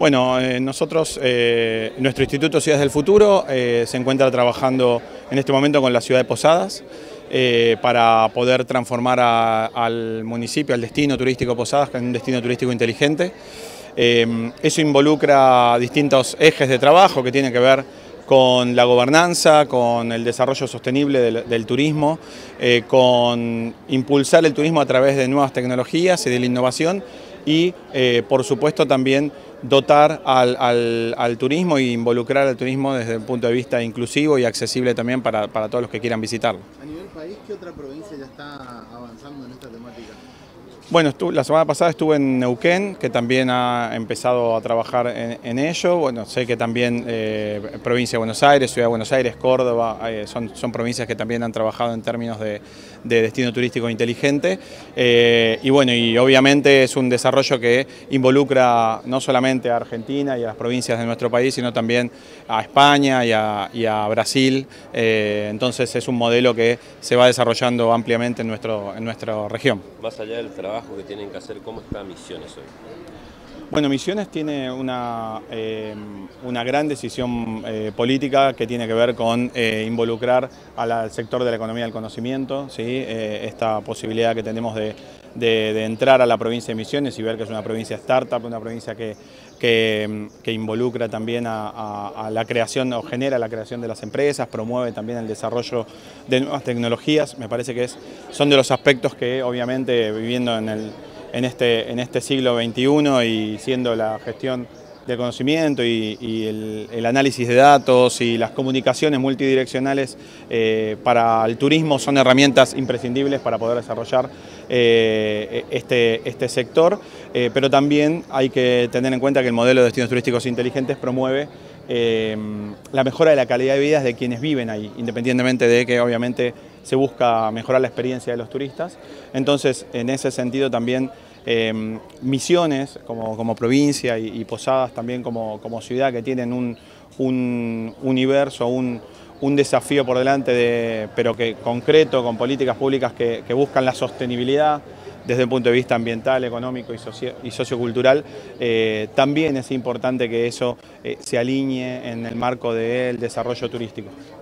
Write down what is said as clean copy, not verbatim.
Bueno, nosotros, nuestro Instituto Ciudades del Futuro se encuentra trabajando en este momento con la ciudad de Posadas para poder transformar al municipio, al destino turístico Posadas, en un destino turístico inteligente. Eso involucra distintos ejes de trabajo que tienen que ver con la gobernanza, con el desarrollo sostenible del turismo, con impulsar el turismo a través de nuevas tecnologías y de la innovación y, por supuesto, también dotar al turismo e involucrar al turismo desde un punto de vista inclusivo y accesible también para todos los que quieran visitarlo. A nivel país, ¿qué otra provincia ya está avanzando en esta temática? Bueno, la semana pasada estuve en Neuquén, que también ha empezado a trabajar en ello. Bueno, sé que también provincia de Buenos Aires, Ciudad de Buenos Aires, Córdoba, son provincias que también han trabajado en términos de destino turístico inteligente. Y bueno, y obviamente es un desarrollo que involucra no solamente a Argentina y a las provincias de nuestro país, sino también a España y a Brasil. Entonces es un modelo que se va desarrollando ampliamente en nuestra región. Más allá del trabajo que tienen que hacer, ¿cómo está Misiones hoy? Bueno, Misiones tiene una gran decisión política que tiene que ver con involucrar al sector de la economía del conocimiento, ¿sí? Esta posibilidad que tenemos de entrar a la provincia de Misiones y ver que es una provincia startup, una provincia que involucra también a la creación o genera la creación de las empresas, promueve también el desarrollo de nuevas tecnologías. Me parece que son de los aspectos que obviamente viviendo en este siglo XXI y siendo la gestión del conocimiento y el análisis de datos y las comunicaciones multidireccionales para el turismo son herramientas imprescindibles para poder desarrollar este sector, pero también hay que tener en cuenta que el modelo de destinos turísticos inteligentes promueve la mejora de la calidad de vida de quienes viven ahí, independientemente de que obviamente se busca mejorar la experiencia de los turistas. Entonces, en ese sentido también Misiones como provincia y Posadas también como ciudad que tienen un universo, un desafío por delante, pero que concreto, con políticas públicas que buscan la sostenibilidad desde el punto de vista ambiental, económico y sociocultural, también es importante que eso se alinee en el marco del desarrollo turístico.